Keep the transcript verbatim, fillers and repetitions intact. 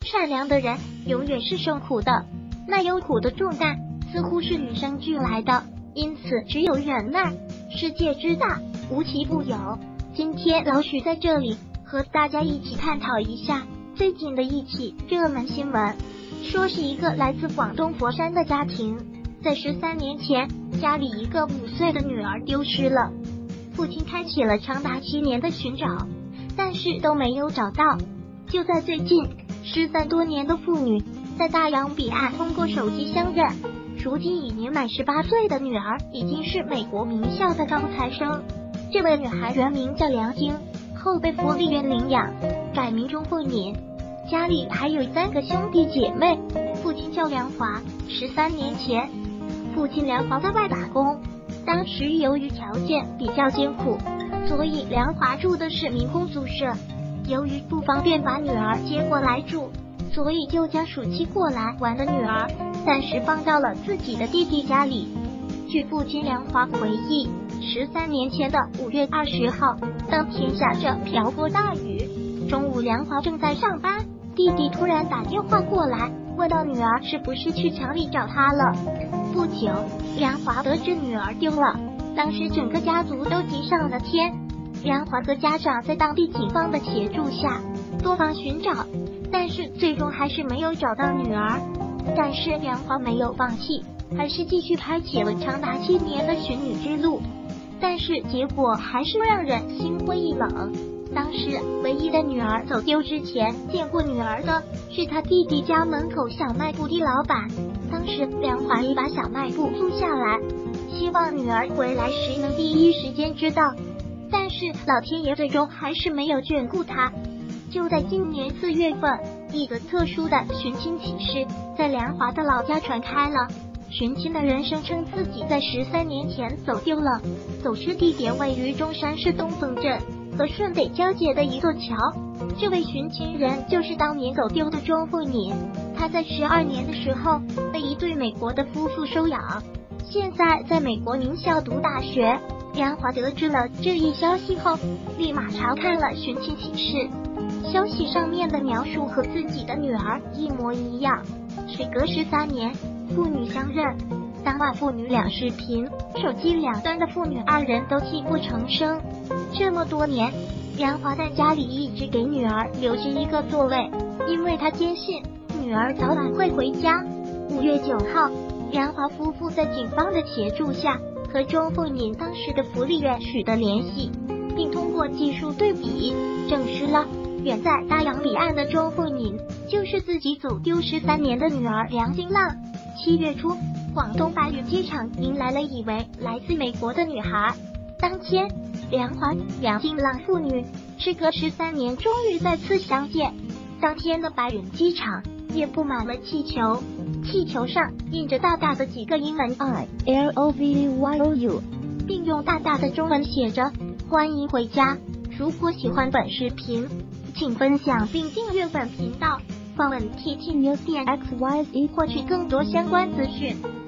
善良的人永远是受苦的，那忧苦的重担似乎是与生俱来的，因此只有忍耐。世界之大，无奇不有。今天老许在这里和大家一起探讨一下最近的一起热门新闻，说是一个来自广东佛山的家庭，在十三年前，家里一个五岁的女儿丢失了，父亲开启了长达七年的寻找，但是都没有找到。就在最近，失散多年的父女在大洋彼岸通过手机相认，如今已年满十八岁的女儿已经是美国名校的高材生。这位女孩原名叫梁晶，后被福利院领养，改名钟凤敏。家里还有三个兄弟姐妹，父亲叫梁华。十三年前，父亲梁华在外打工，当时由于条件比较艰苦，所以梁华住的是民工宿舍。由于不方便把女儿接过来住，所以就将暑期过来玩的女儿暂时放到了自己的弟弟家里。据父亲梁华回忆，十三年前的五月二十号，当天下着瓢泼大雨，中午梁华正在上班，弟弟突然打电话过来，问到女儿是不是去厂里找他了。不久，梁华得知女儿丢了，当时整个家族都急上了天。梁华和家长在当地警方的协助下多方寻找，但是最终还是没有找到女儿。但是梁华没有放弃，还是继续开启了长达七年的寻女之路。但是结果还是让人心灰意冷。当时唯一的女儿走丢之前见过女儿的是他弟弟家门口小卖部的老板，当时梁华已把小卖部租下来，希望女儿回来时能第一时间知道。但是老天爷最终还是没有眷顾他。就在今年四月份，一个特殊的寻亲启事在梁华的老家传开了。寻亲的人声称自己在十三年前走丢了，走失地点位于中山市东风镇和顺北交界的一座桥。这位寻亲人就是当年走丢的钟凤敏，他在十二年的时候被一对美国的夫妇收养，现在在美国名校读大学。梁华得知了这一消息后，立马查看了寻亲启事，消息上面的描述和自己的女儿一模一样。时隔十三年，父女相认，当晚父女俩视频，手机两端的父女二人都泣不成声。这么多年，梁华在家里一直给女儿留着一个座位，因为他坚信女儿早晚会回家。五月九号，梁华夫妇在警方的协助下和钟凤敏当时的福利院取得联系，并通过技术对比证实了远在大洋彼岸的钟凤敏就是自己走丢十三年的女儿梁金浪。七月初，广东白云机场迎来了一位来自美国的女孩。当天，梁华、梁金浪父女时隔十三年终于再次相见。当天的白云机场也布满了气球，气球上印着大大的几个英文 I L O V Y O U， 并用大大的中文写着欢迎回家。如果喜欢本视频，请分享并订阅本频道，访问 T T News 点 X Y Z 获取更多相关资讯。